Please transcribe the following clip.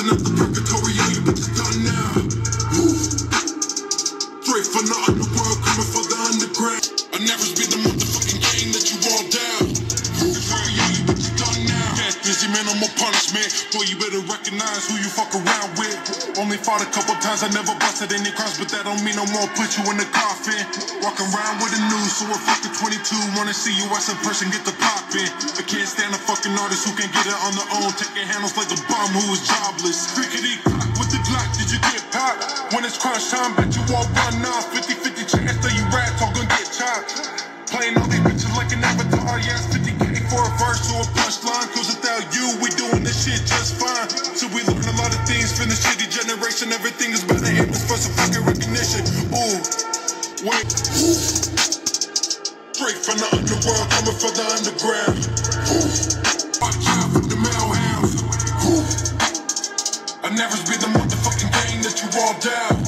another purgatory, all you bitches done now. Straight from the underworld, coming for the underground. I never spit the motherfucking game that you all down. Yeah, you bitches done now. Can't busy man, I'm a punishment. Boy, you better recognize who you fuck around with. Only fought a couple times, I never busted any crimes, but that don't mean no more. Put you in the coffin. Walk around with a news, so a fucking 22. Wanna see you as a person, get the poppin'. I can't stand a fucking artist who can get it on their own. Taking handles like a bum who is jobless. Crickety clock with the Glock, did you get popped? When it's crunch time, bet you all run off. 50-50 chance that you rats all gonna get chopped. Playing all these bitches like an avatar, yeah, it's 50K for a verse or a punchline. Cause without you, we doing this shit just fine. So we learn a lot of things from the shitty generation. Everything is better aim for some fucking recognition. Ooh, wait, ooh. Straight from the underworld, coming for the underground. Ooh. Watch out for the mailhouse. Ooh. I never spit the motherfucking game that you all down.